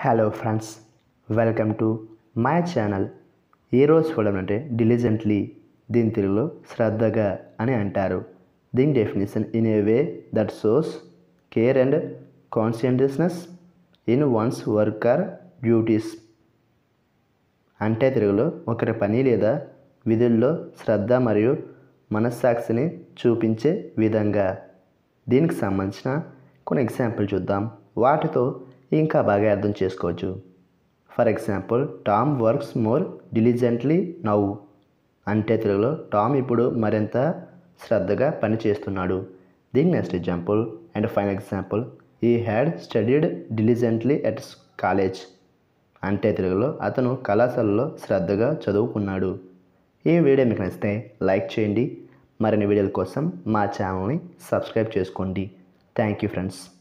Hello friends, welcome to my channel. ఈరోజు చూడాలంటే diligently, దీని తెలుగులో శ్రద్ధగా అని అంటారు. దీని definition: in a way that shows care and consciousness in one's work or duties. అంటే తెలుగులో ఒకరి పని లేదా విధుల్లో శ్రద్ధ మరియు మనస్సాక్షిని చూపించే విధంగా. దీనికి సంబంధించిన కొన్ని ఎగ్జాంపుల్ చూద్దాం, వాటితో ఇంకా బాగా అర్థం చేసుకోవచ్చు. For example, Tom works more diligently now. అంటే తెలుగులో టామ్ ఇప్పుడు మరింత శ్రద్ధగా పనిచేస్తున్నాడు. దీని next example and final example: he had studied diligently at college. అంటే తెలుగులో అతను కళాశాలలో శ్రద్ధగా చదువుకున్నాడు. ఈ వీడియో మీకు నచ్చితే లైక్ చేయండి. మరిన్ని వీడియోల కోసం మా ఛానల్ని సబ్స్క్రైబ్ చేసుకోండి. Thank you friends.